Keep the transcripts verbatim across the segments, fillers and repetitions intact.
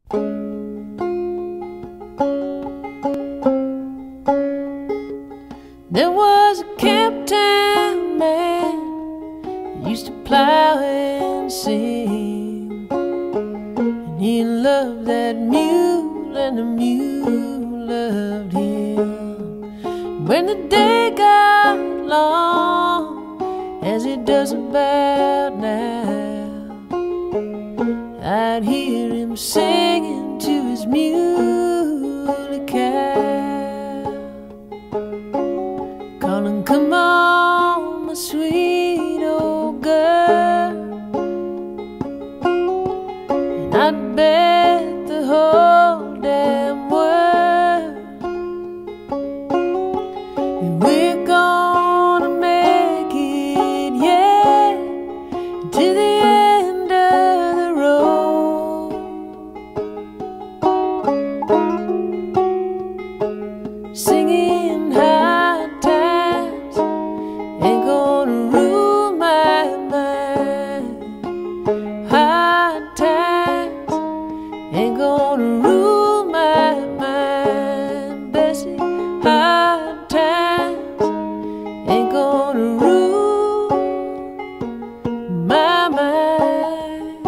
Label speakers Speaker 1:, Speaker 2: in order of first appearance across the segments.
Speaker 1: There was a Camptown man who used to plow and sing, and he loved that mule and the mule loved him. When the day got long, as it does about now, I'd hear him singing to his muley cow, calling, "Come on, my sweet old girl." And I'd bet the whole damn world that we're gonna make it, yeah, to the end of the road. Singing high times ain't gonna rule my mind. High times ain't gonna rule my mind, Bessie. High times ain't gonna rule my mind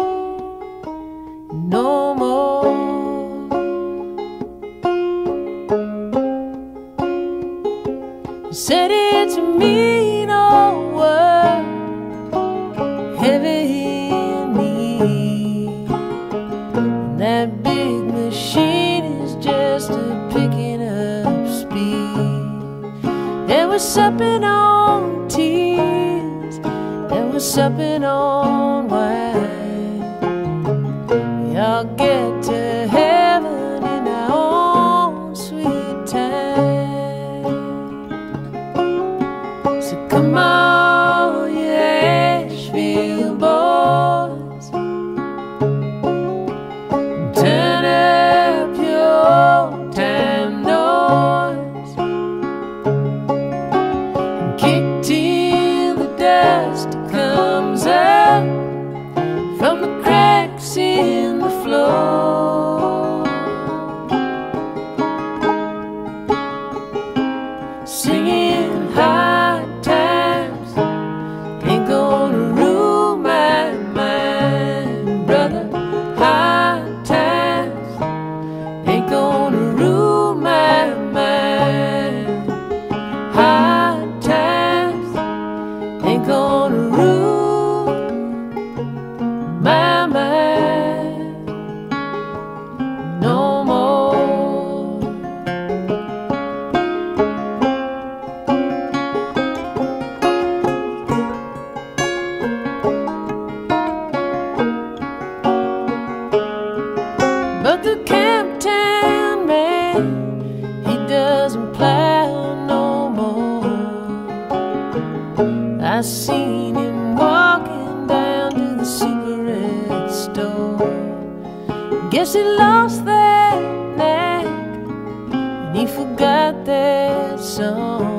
Speaker 1: no more. He said it's a mean old world, heavy in need, and that big machine is just a picking up speed. There was supping on tears, there was supping on wine. We all get to heaven in our own sweet time. So come on, you Asheville boys, turn up your old time noise, and kick till the dust comes up from the cracks in the floor. Singing high times ain't gonna rule my mind, brother. High times ain't gonna rule my mind. High times ain't gonna rule my mind no more. But the Camptown man, he doesn't plow no more. I seen him walking down to the cigarette store. Guess he lost that knack, and he forgot that song.